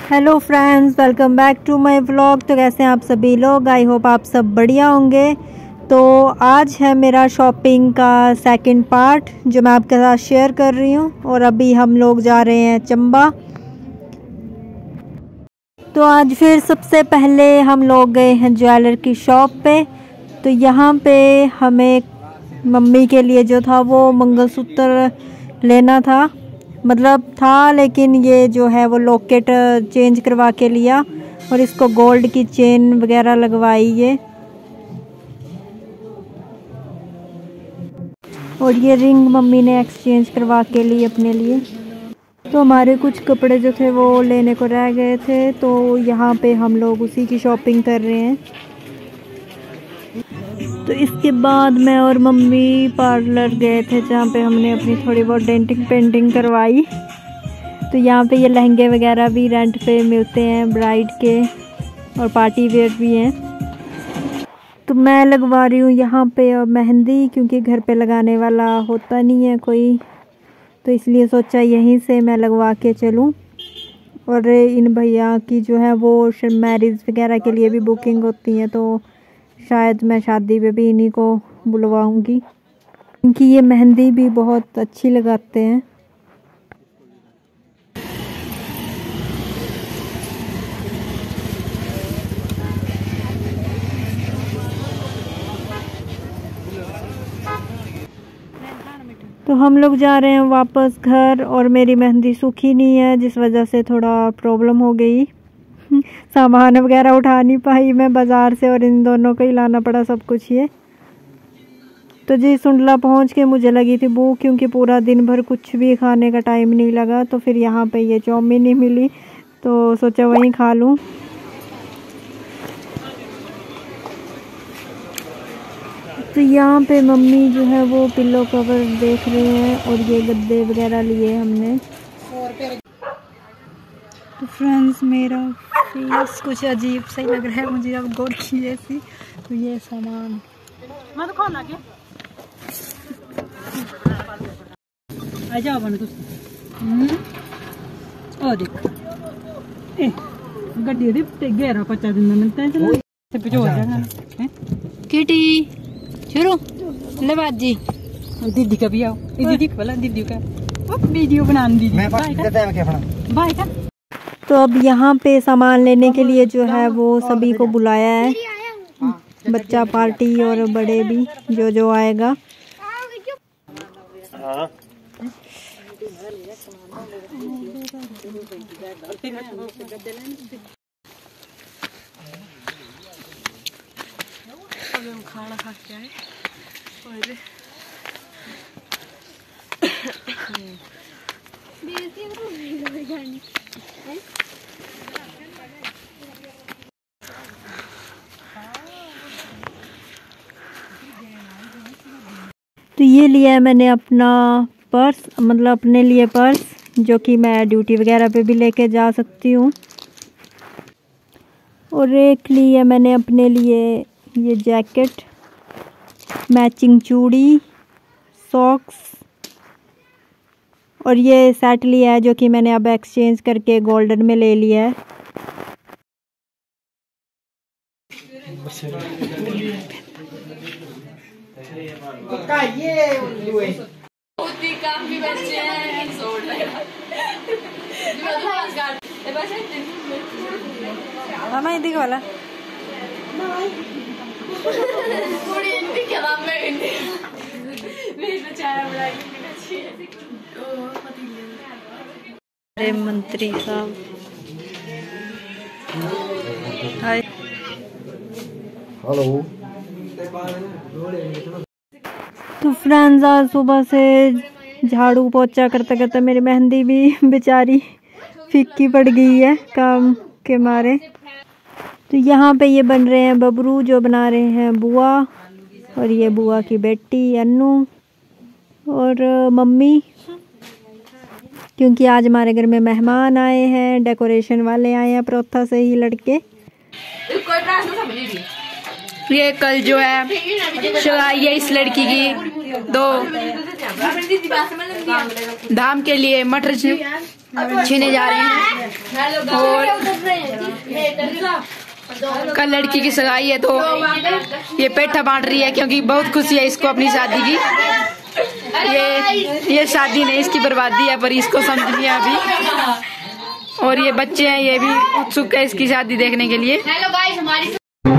Hello friends, welcome back to my vlog. तो कैसे हैं आप सभी लोग? आई होप आप सब बढ़िया होंगे। तो आज है मेरा शॉपिंग का सेकंड पार्ट जो मैं आपके साथ शेयर कर रही हूँ। और अभी हम लोग जा रहे हैं चंबा। तो आज फिर सबसे पहले हम लोग गए हैं ज्वेलर की शॉप पे। तो यहाँ पे हमें मम्मी के लिए जो था वो मंगलसूत्र लेना था, मतलब था, लेकिन ये जो है वो लॉकेट चेंज करवा के लिया और इसको गोल्ड की चेन वगैरह लगवाई ये। और ये रिंग मम्मी ने एक्सचेंज करवा के ली अपने लिए। तो हमारे कुछ कपड़े जो थे वो लेने को रह गए थे, तो यहाँ पे हम लोग उसी की शॉपिंग कर रहे हैं। तो इसके बाद मैं और मम्मी पार्लर गए थे जहाँ पे हमने अपनी थोड़ी बहुत डेंटिंग पेंटिंग करवाई। तो यहाँ पे ये लहंगे वगैरह भी रेंट पे मिलते हैं ब्राइड के, और पार्टी वेयर भी हैं। तो मैं लगवा रही हूँ यहाँ पे मेहंदी, क्योंकि घर पे लगाने वाला होता नहीं है कोई, तो इसलिए सोचा यहीं से मैं लगवा के चलूँ। और इन भैया की जो है वो मैरिज वगैरह के लिए भी बुकिंग होती है, तो शायद मैं शादी पे भी इन्हीं को बुलवाऊँगी, क्योंकि ये मेहंदी भी बहुत अच्छी लगाते हैं। तो हम लोग जा रहे हैं वापस घर, और मेरी मेहंदी सूखी नहीं है जिस वजह से थोड़ा प्रॉब्लम हो गई। सामान वगैरह उठा नहीं पाई मैं बाज़ार से, और इन दोनों को ही लाना पड़ा सब कुछ ये। तो जी सुंडला पहुंच के मुझे लगी थी भूख, क्योंकि पूरा दिन भर कुछ भी खाने का टाइम नहीं लगा। तो फिर यहाँ पे ये चाउमीन ही मिली, तो सोचा वहीं खा लूँ। तो यहाँ पे मम्मी जो है वो पिल्लो कवर देख रहे हैं, और ये गद्दे वगैरह लिए हमने। तो फ्रेंड्स, मेरा फेस कुछ अजीब सा ही लग रहा है मुझे अब गोरखी जैसी। तो ये सामान मैं तो खाना के आ जाओ बन तुम। ओ देख ए गड्डी दे ते 11-50 दिन में मिलता है। चलो से पिछो हो जाएगा हैं किटी शुरू ले बाजी। दीदी का भी आओ, दीदी का बोला, दीदी का वीडियो बना दीदी मैं बाय का। तो अब यहाँ पे सामान लेने के लिए जो है वो सभी को बुलाया है, बच्चा पार्टी और बड़े भी जो जो आएगा। खाना खा के आए और तो ये लिया है मैंने अपना पर्स, मतलब अपने लिए पर्स, जो कि मैं ड्यूटी वगैरह पे भी लेके जा सकती हूँ। और एक लिया मैंने अपने लिए ये जैकेट, मैचिंग चूड़ी, सॉक्स, और ये सेट लिया है जो कि मैंने अब एक्सचेंज करके गोल्डन में ले लिया है। काफी बच्चे हैं मामा इधर वाला अरे मंत्री साहब हाय हेलो। तो फ्रेंड्स, आज सुबह से झाड़ू पोछा करते करते मेरी मेहंदी भी बेचारी फीकी पड़ गई है काम के मारे। तो यहाँ पे ये बन रहे हैं बबरू, जो बना रहे हैं बुआ, और ये बुआ की बेटी अन्नू और मम्मी, क्योंकि आज हमारे घर में मेहमान आए हैं, डेकोरेशन वाले आए हैं प्रोथा से ही लड़के। ये कल जो है सगाई है इस लड़की की, तो धाम के लिए मटर छीने जा रहे हैं। और कल लड़की की सगाई है, तो ये पेठा बांट रही है क्योंकि बहुत खुशी है इसको अपनी शादी की। ये शादी नहीं, इसकी बर्बादी है, पर इसको समझ लिया अभी। और ये बच्चे हैं, ये भी उत्सुक है इसकी शादी देखने के लिए। हेलो गाइस, हमारी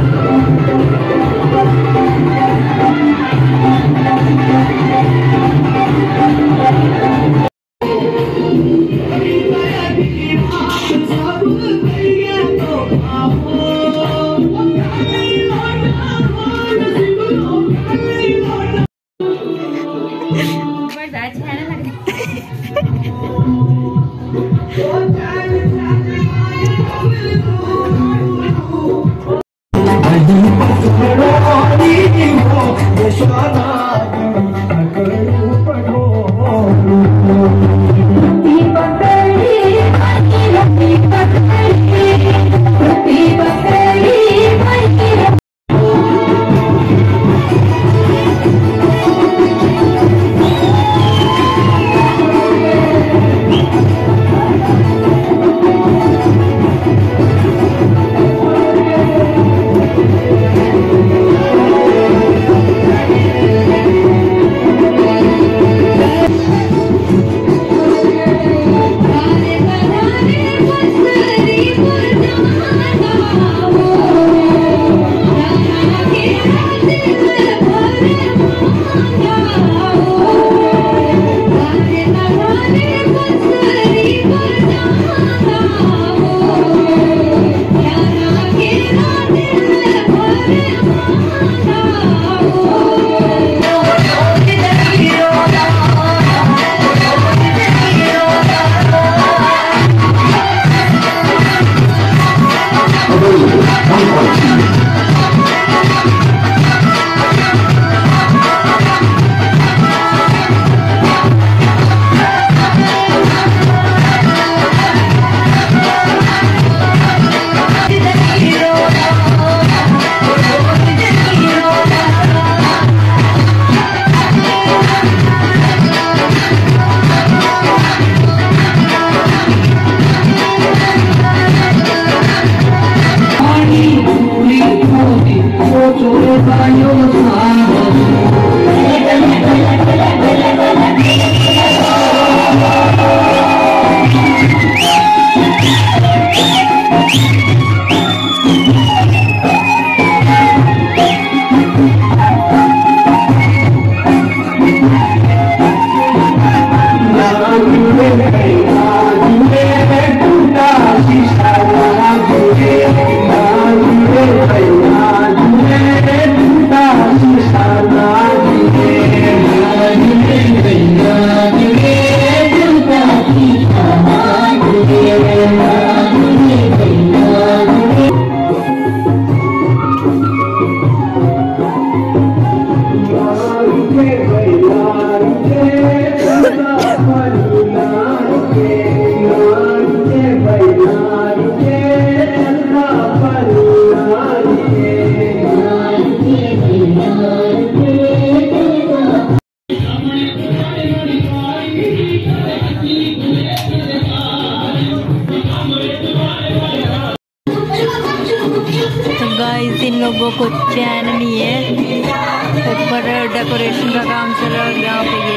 इन लोगों को चैन नहीं है। ऊपर डेकोरेशन का काम चल रहा है, यहाँ पे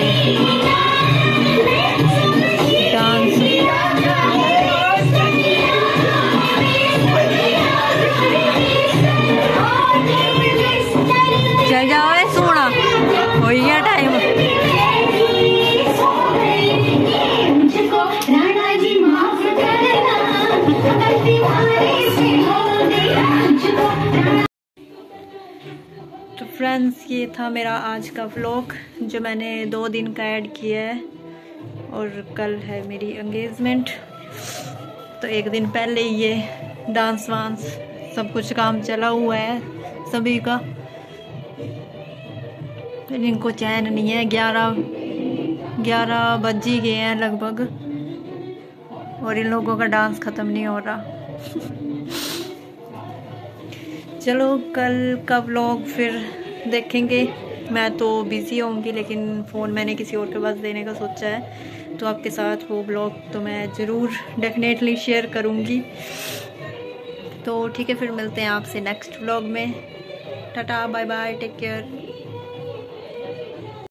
ये डांस। चल जाओ सोना, हो गया टाइम। तो फ्रेंड्स, ये था मेरा आज का व्लॉग जो मैंने 2 दिन का ऐड किया है। और कल है मेरी एंगेजमेंट, तो 1 दिन पहले ये डांस वांस सब कुछ काम चला हुआ है सभी का। इनको चैन नहीं है, 11 बज ही गए हैं लगभग, और इन लोगों का डांस ख़त्म नहीं हो रहा। चलो कल का व्लॉग फिर देखेंगे। मैं तो बिज़ी होंगी, लेकिन फ़ोन मैंने किसी और के पास देने का सोचा है, तो आपके साथ वो व्लॉग तो मैं ज़रूर डेफिनेटली शेयर करूँगी। तो ठीक है, फिर मिलते हैं आपसे नेक्स्ट व्लॉग में। Tata bye bye, take care.